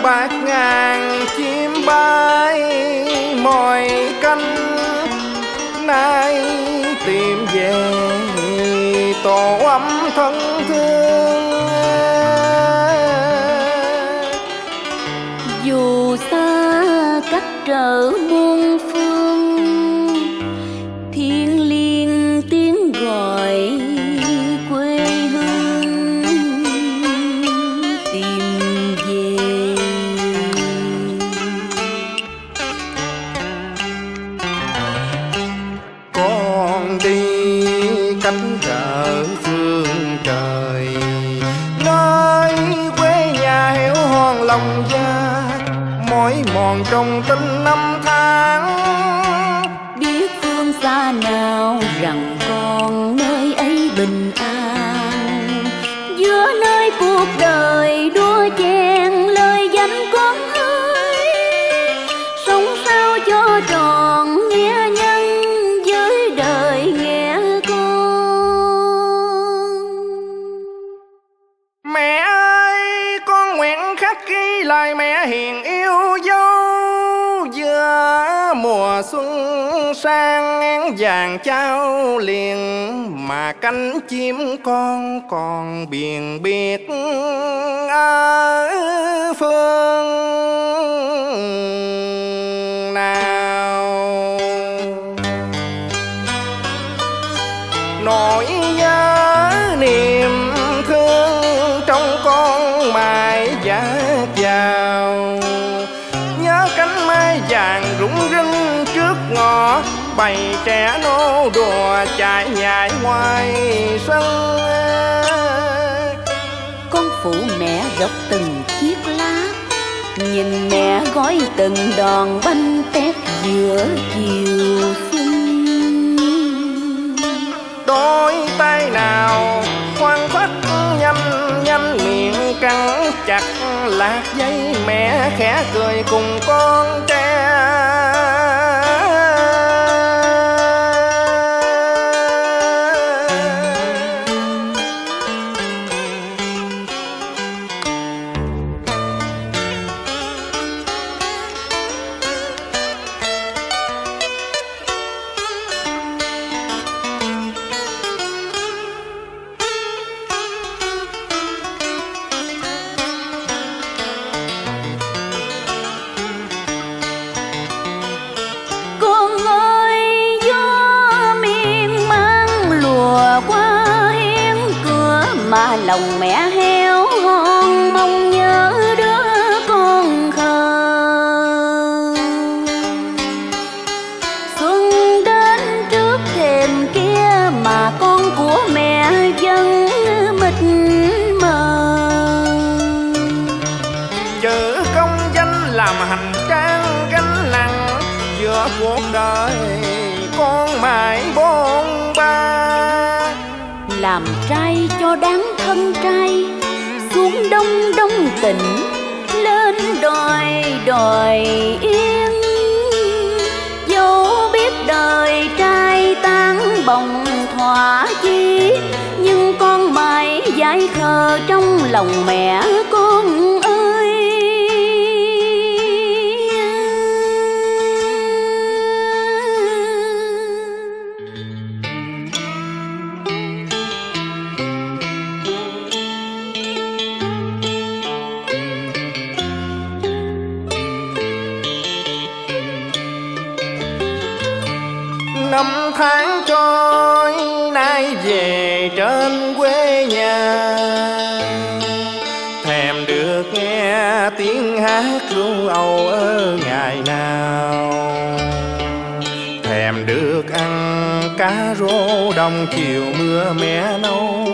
bạc ngàn chim bay mỏi cánh, nay tìm về tổ ấm thân thương. Dù xa cách trở muôn phương, thiêng liêng tiếng gọi quê hương tìm về. Con đi cách trở phương trời, nơi quê nhà héo hon lòng gia, mỏi mòn trong tinh năm tháng. Biết phương xa nào rằng con nơi ấy bình an, giữa nơi cuộc đời đua chen lời danh con ơi. Sống sao cho tròn nghĩa nhân với đời nghe con. Mẹ ơi, con nguyện khắc ghi lời mẹ hiền yêu dấu, giữa mùa xuân sang én vàng trao liền, mà cánh chim con còn biền biệt ở phương nào. Nỗi nhớ niềm thương trong con mãi dạt vào, nhớ cánh mai vàng rụng rưng trước ngõ, bầy trẻ nô đùa chạy nhảy ngoài sân. Con phụ mẹ gấp từng chiếc lá, nhìn mẹ gói từng đòn bánh tét giữa chiều xuân. Đôi tay nào khoan khoắt nhanh nhanh, miệng cắn chặt lạc dây, mẹ khẽ cười cùng con trẻ. Mà lòng mẹ héo hon mong nhớ đứa con khờ. Xuân đến trước thềm kia mà con của mẹ vẫn mịt mờ. Chữ công danh làm hành trang gánh nặng, giữa cuộc đời con mãi bôn ba. Làm trai cho đáng thân trai, xuống đông đông tỉnh, lên đòi đòi yên. Dẫu biết đời trai tán bồng thỏa chí, nhưng con mãi dại khờ trong lòng mẹ con ơi. Năm tháng trôi nay về trên quê nhà, thèm được nghe tiếng hát ru âu ở ngày nào, thèm được ăn cá rô đồng chiều mưa mẹ nấu.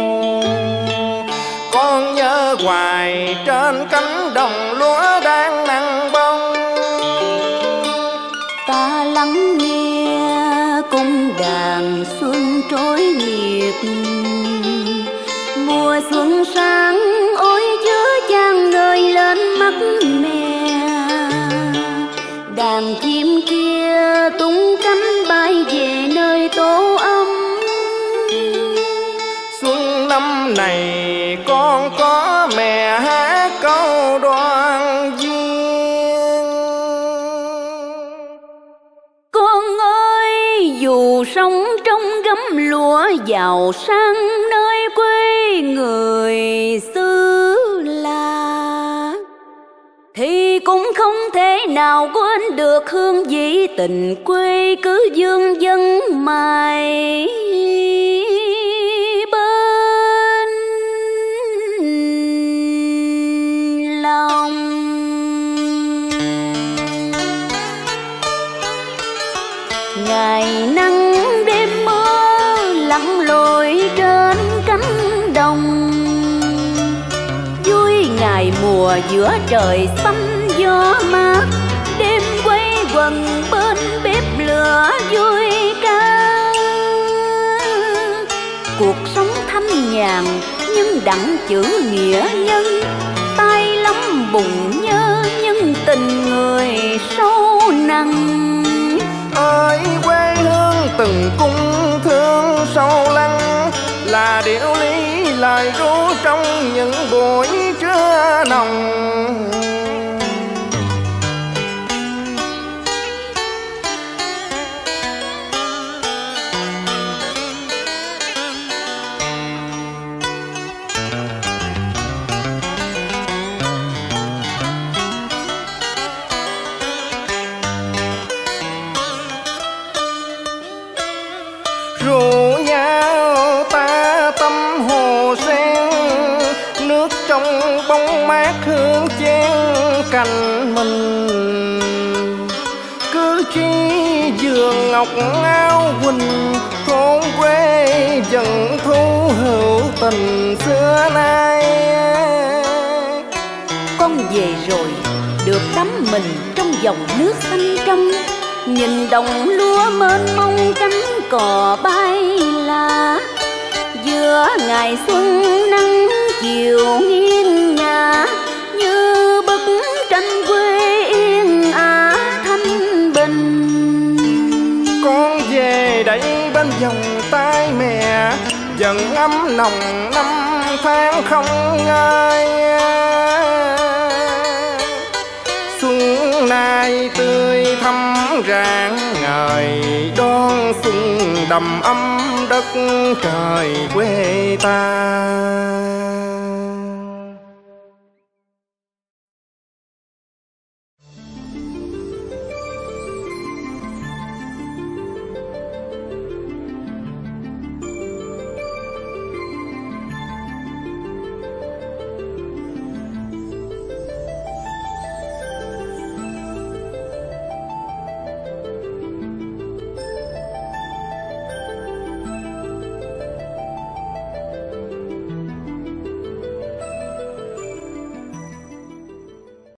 Con nhớ hoài trên cánh đồng lúa đang nắng bông, ta lắng nghe cung đàn xuân trối nhịp. Mùa xuân sáng ôi chứa chan ngời lên mắt mẹ, đàn chim kia tung cánh bay về nơi tổ ấm. Xuân năm này con có mẹ hát câu đoan dù sống trong gấm lúa giàu sang nơi quê người xứ La, thì cũng không thể nào quên được hương vị tình quê cứ vương vấn mãi bên lòng. Ngày nắng đêm mưa lặn lội trên cánh đồng, vui ngày mùa giữa trời xanh gió mát, đêm quay quần bên bếp lửa vui ca. Cuộc sống thanh nhàn nhưng đặng chữ nghĩa nhân, tay lắm bụng nhớ nhưng tình người sâu nặng. Ơi quê hương từng cung thương sâu lắng, là điệu lý lời ru trong những buổi trưa nồng. Rủ nhau ta tâm hồ sen, nước trong bóng mát hương chén cành mình. Cứ chi giường ngọc áo quỳnh, thôn quê dần thu hữu tình xưa nay. Con về rồi được đắm mình trong dòng nước xanh trong, nhìn đồng lúa mênh mông cánh cò bay la. Giữa ngày xuân nắng chiều nghiêng ngả, như bức tranh quê yên ả thanh bình. Con về đây bên vòng tay mẹ, dần ấm nồng năm tháng không ngơi. Xuân nay tươi thắm rạng ngời, đón xuân đầm ấm đất trời quê ta.